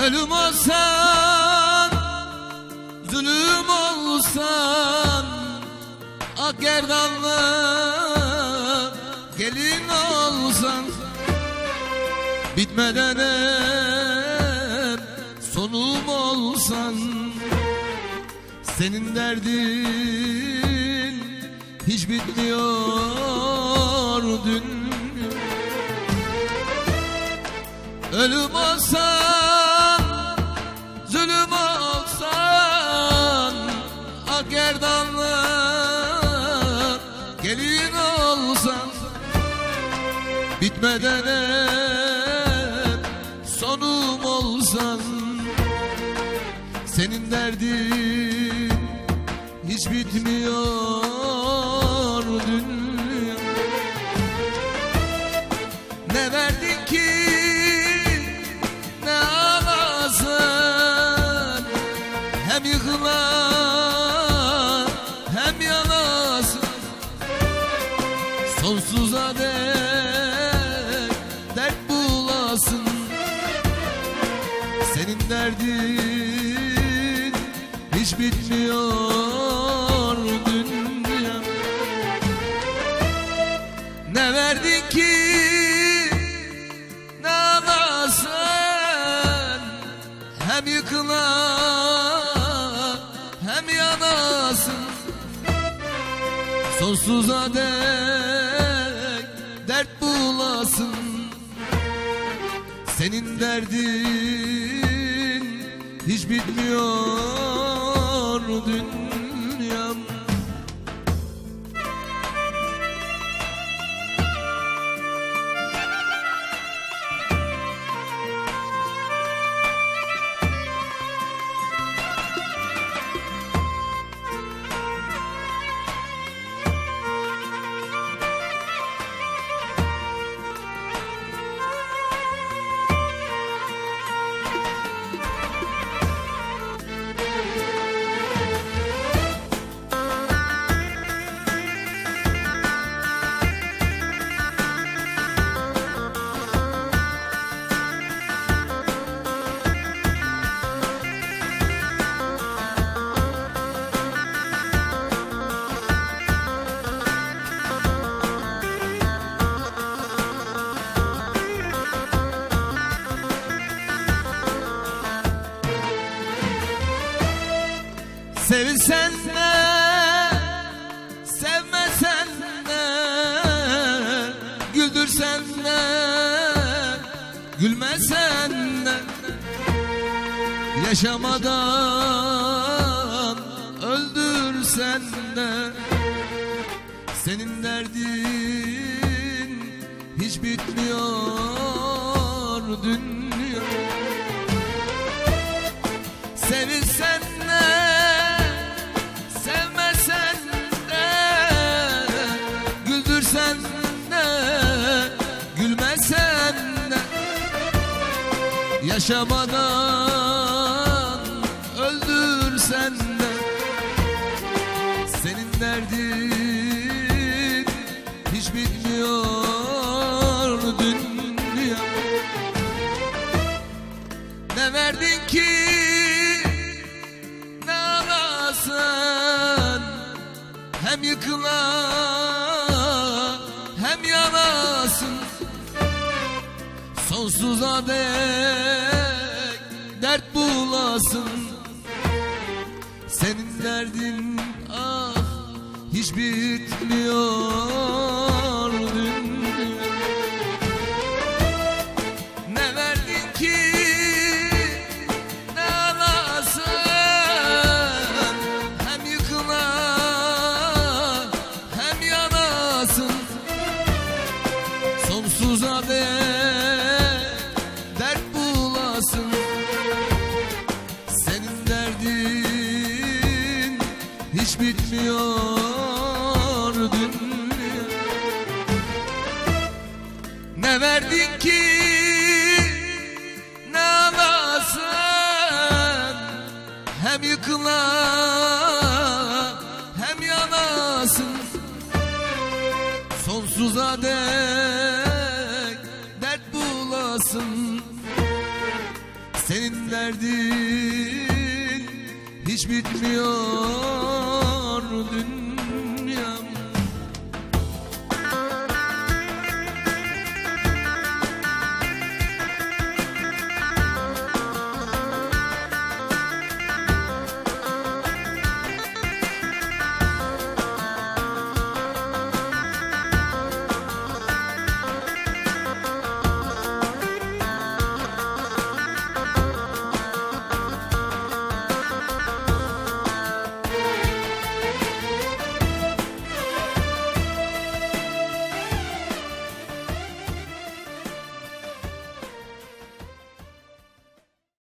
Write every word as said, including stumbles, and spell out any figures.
Ölüm olsan, zulüm olsan, ak gerdanlı gelin olsan, bitmeden hep sonum olsan, senin derdin hiç bitmiyor dünya. Ölüm olsan, zulüm olsan, ak gerdanlı gelin olsan, bitmeden hep sonum olsan, senin derdin hiç bitmiyor dünya. Ne verdin ki ne alasın, hem yıkılan hem yanasın, sonsuza dek dert bulasın, senin derdin hiç bitmiyor dünya. Ne verdin ki ne alasın, hem yıkılan hem yanasın, sonsuza dek dert bulasın, senin derdin hiç bitmiyor dünyam. Sevsen de, sevmesen de, güldürsen de, gülmesen de, yaşamadan öldürsen de, senin derdin hiç bitmiyor dünya. Sevilsen de, sen de, gülmesen de, yaşamadan öldürsen de, senin derdin hiç bitmiyor dünya. Ne verdin ki ne alasın, hem yıkılan hem yanasın, sonsuza dek dert bulasın, senin derdin ah hiç bitmiyor dünya. Ne verdin ki ne alasın, hem yıkılan hem yanasın, sonsuza dek dert bulasın, senin derdin hiç bitmiyor dünya. Ne verdin ki ne alasın, hem yıkılan hem yanasın, sonsuza dek dert bulasın, senin Senin derdin hiç bitmiyor dünya.